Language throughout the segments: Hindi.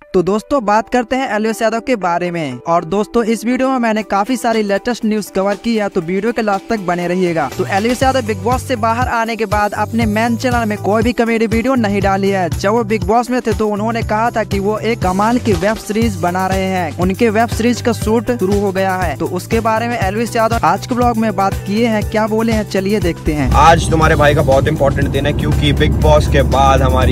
तो दोस्तों बात करते हैं एलिस यादव के बारे में। और दोस्तों इस वीडियो में मैंने काफी सारी लेटेस्ट न्यूज कवर की है, तो वीडियो के लास्ट तक बने रहिएगा। तो एलिस यादव बिग बॉस से बाहर आने के बाद अपने मेन चैनल में कोई भी कॉमेडी वीडियो नहीं डाली है। जब वो बिग बॉस में थे तो उन्होंने कहा था कि वो एक कमाल की वेब सीरीज बना रहे हैं। उनके वेब सीरीज का शूट शुरू हो गया है, तो उसके बारे में एलिस यादव आज के ब्लॉग में बात किए हैं। क्या बोले हैं चलिए देखते हैं। आज तुम्हारे भाई का बहुत इंपॉर्टेंट दिन है, क्योंकि बिग बॉस के बाद हमारी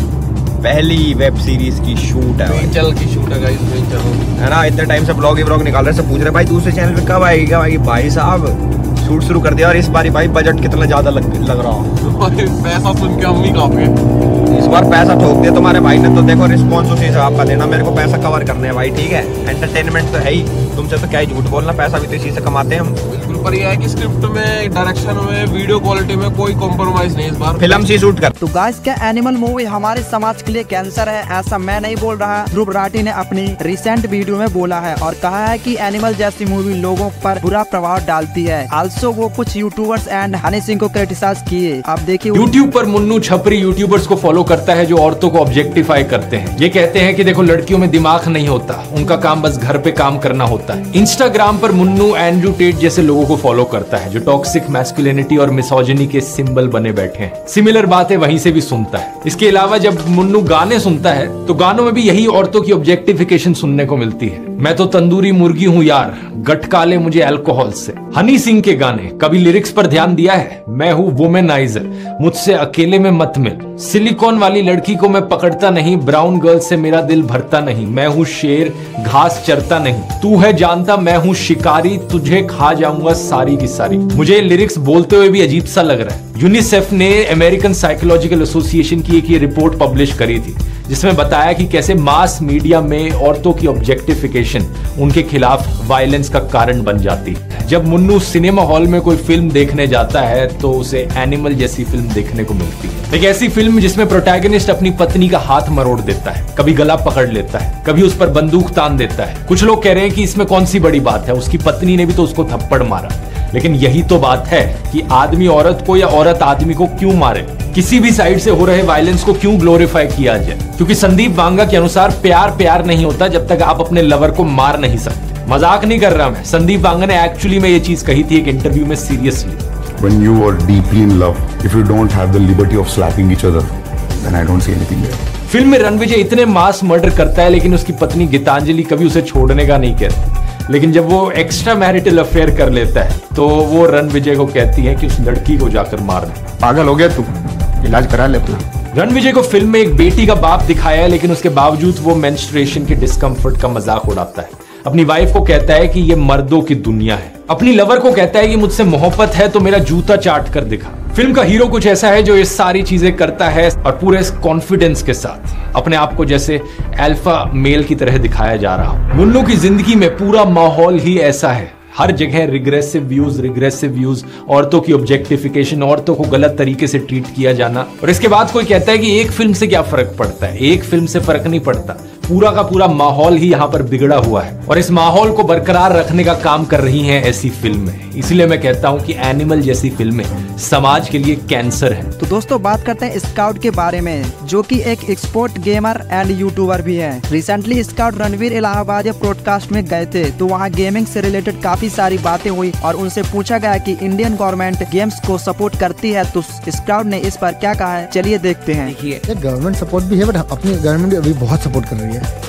पहली वेब सीरीज की शूट है। चल की शूट है गाइस, है ना। इतने टाइम से ब्लॉग निकाल रहे, सब पूछ रहे भाई दूसरे चैनल पे कब आएगी कब आएगी। भाई साहब शूट शुरू कर दिया। और इस बार भाई बजट कितना ज्यादा लग रहा हो। पैसा सुन के हम ही कांप गए। इस बार पैसा ठोक दिया तुम्हारे भाई ने, तो देखो रिस्पॉन्स उसी हिसाब का देना। मेरे को पैसा कवर करने है भाई, ठीक है। एंटरटेनमेंट तो है ही, तुमसे तो क्या ही झूठ बोलना, पैसा भी तो इसी से कमाते हैं हम। बिल्कुल, पर यह है कि स्क्रिप्ट में, डायरेक्शन में, वीडियो क्वालिटी में कोई कॉम्प्रोमाइज नहीं इस बार। फिल्म सी शूट कर। तो गाइस क्या एनिमल मूवी हमारे समाज के लिए कैंसर है, ऐसा मैं नहीं बोल रहा। ध्रुव राठी ने अपनी रिसेंट वीडियो में बोला है और कहा है कि एनिमल जैसी मूवी लोगों पर बुरा प्रभाव डालती है। आल्सो वो कुछ यूट्यूबर्स एंड हनी सिंह को क्रिटिसाइज किए। आप देखिए यूट्यूब पर मुन्नू छपरी यूट्यूबर्स को फॉलो करता है जो औरतों को ऑब्जेक्टिफाई करते हैं। ये कहते हैं कि देखो लड़कियों में दिमाग नहीं होता, उनका काम बस घर पे काम करना होता है। इंस्टाग्राम पर मुन्नू एंड्रू टेट जैसे लोगों को फॉलो करता है जो टॉक्सिक मैस्कुलिनिटी और मिसोजिनी के सिंबल बने बैठे हैं। सिमिलर बातें वहीं से भी सुनता है। इसके अलावा जब मुन्नू गाने सुनता है तो गानों में भी यही औरतों की ऑब्जेक्टिफिकेशन सुनने को मिलती है। मैं तो तंदूरी मुर्गी हूँ यार, गटका ले मुझे अल्कोहल से। हनी सिंह के गाने कभी लिरिक्स पर ध्यान दिया है? मैं हूँ वुमेनाइजर, मुझसे अकेले में मत मिल। सिलिकॉन वाली लड़की को मैं पकड़ता नहीं, ब्राउन गर्ल से मेरा दिल भरता नहीं। मैं हूँ शेर, घास चरता नहीं। तू है जानता मैं हूँ शिकारी, तुझे खा जाऊंगा सारी की सारी। मुझे लिरिक्स बोलते हुए भी अजीब सा लग रहा है। यूनिसेफ ने अमेरिकन साइकोलॉजिकल एसोसिएशन की एक ये रिपोर्ट पब्लिश करी थी जिसमें बताया कि कैसे मास मीडिया में औरतों की ऑब्जेक्टिफिकेशन उनके खिलाफ वायलेंस का कारण बन जाती है। जब मुन्नू सिनेमा हॉल में कोई फिल्म देखने जाता है तो उसे एनिमल जैसी फिल्म देखने को मिलती है। एक ऐसी फिल्म जिसमें प्रोटैगनिस्ट अपनी पत्नी का हाथ मरोड़ देता है, कभी गला पकड़ लेता है, कभी उस पर बंदूक तान देता है। कुछ लोग कह रहे हैं कि इसमें कौन सी बड़ी बात है, उसकी पत्नी ने भी तो उसको थप्पड़ मारा। लेकिन यही तो बात है कि आदमी औरत को या औरत आदमी को क्यों मारे, किसी भी साइड से हो रहे वायलेंस को क्यों ग्लोरीफाई किया जाए। क्योंकि संदीप बांगा के अनुसार प्यार नहीं होता जब तक आप अपने लवर को मार नहीं सकते। मजाक नहीं कर रहा मैं, संदीप बांगा ने एक्चुअली में ये चीज कही थी एक इंटरव्यू में seriously. When you are deeply in love, if you don't have the liberty of slapping each other, then I don't see anything there. Film में रणविजय इतने मास मर्डर करता है लेकिन उसकी पत्नी गीतांजलि कभी उसे छोड़ने का नहीं कहती। लेकिन जब वो एक्स्ट्रा मैरिटल अफेयर कर लेता है तो वो रणविजय को कहती है कि उस लड़की को जाकर मारना। पागल हो गया तू, इलाज करा ले अपना। रणविजय को फिल्म में एक बेटी का बाप दिखाया है लेकिन उसके बावजूद वो मेंस्ट्रुएशन के डिस्कम्फर्ट का मजाक उड़ाता है। अपनी वाइफ को कहता है कि ये मर्दों की दुनिया है। अपनी लवर को कहता है कि मुझसे मोहब्बत है तो मेरा जूता चाट कर दिखा। फिल्म का हीरो कुछ ऐसा है जो ये सारी चीजें करता है और पूरे कॉन्फिडेंस के साथ अपने आप को जैसे अल्फा मेल की तरह दिखाया जा रहा हो। मुन्नू की जिंदगी में पूरा माहौल ही ऐसा है। हर जगह रिग्रेसिव व्यूज, औरतों की ऑब्जेक्टिफिकेशन, औरतों को गलत तरीके से ट्रीट किया जाना। और इसके बाद कोई कहता है कि एक फिल्म से क्या फर्क पड़ता है। एक फिल्म से फर्क नहीं पड़ता, पूरा का पूरा माहौल ही यहाँ पर बिगड़ा हुआ है और इस माहौल को बरकरार रखने का काम कर रही हैं ऐसी फिल्में। इसलिए मैं कहता हूँ कि एनिमल जैसी फिल्में समाज के लिए कैंसर है। तो दोस्तों बात करते हैं स्काउट के बारे में, जो कि एक एक्सपोर्ट गेमर एंड यूट्यूबर भी है। Recently Scout Ranveer Allahbadia podcast में गए थे तो वहाँ गेमिंग से रिलेटेड काफी सारी बातें हुई और उनसे पूछा गया कि इंडियन गवर्नमेंट गेम्स को सपोर्ट करती है, तो स्काउट ने इस पर क्या कहा है चलिए देखते हैं। गवर्नमेंट सपोर्ट भी है बट अपनी गवर्नमेंट भी अभी बहुत सपोर्ट कर रही है।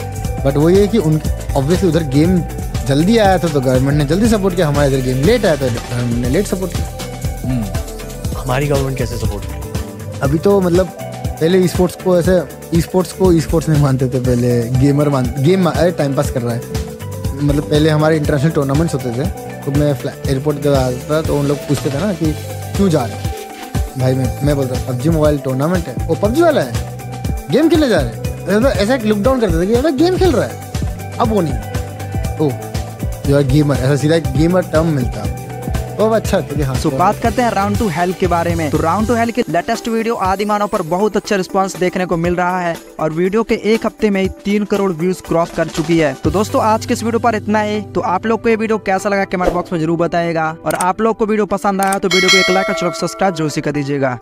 बट वो ये कि उनकी ऑब्वियसली उधर गेम जल्दी आया था तो गवर्नमेंट ने जल्दी सपोर्ट किया, हमारे इधर गेम लेट आया तो गवर्नमेंट ने लेट सपोर्ट किया। हमारी गवर्नमेंट कैसे सपोर्ट की? अभी तो मतलब पहले ई स्पोर्ट्स को ई स्पोर्ट्स नहीं मानते थे, पहले गेम टाइम पास कर रहा है। मतलब पहले हमारे इंटरनेशनल टूर्नामेंट्स होते थे तो मैं एयरपोर्ट जब आता था तो उन लोग पूछते थे ना कि क्यों जा रहे हैं भाई। मैं बोलता पबजी मोबाइल टूर्नामेंट है, वो पबजी वाला है, गेम खेलने जा रहे हैं। ऐसा लुक डाउन करते थे कि यार गेम खेल रहा है। अब वो नहीं, ओ यू आर गेमर, ऐसा सीधा गेमर टर्म मिलता है तो अच्छा। हाँ, तो बात करते हैं राउंड टू हेल के बारे में। तो राउंड टू हेल के लेटेस्ट वीडियो आदिमानव पर बहुत अच्छा रिस्पांस देखने को मिल रहा है और वीडियो के एक हफ्ते में 3 करोड़ व्यूज क्रॉस कर चुकी है। तो दोस्तों आज के इस वीडियो पर इतना ही। तो आप लोग को ये वीडियो कैसा लगा कमेंट बॉक्स में जरूर बताइएगा और आप लोग को वीडियो पसंद आया तो वीडियो को एक लाइक और सब्सक्राइब जरूर से कर दीजिएगा।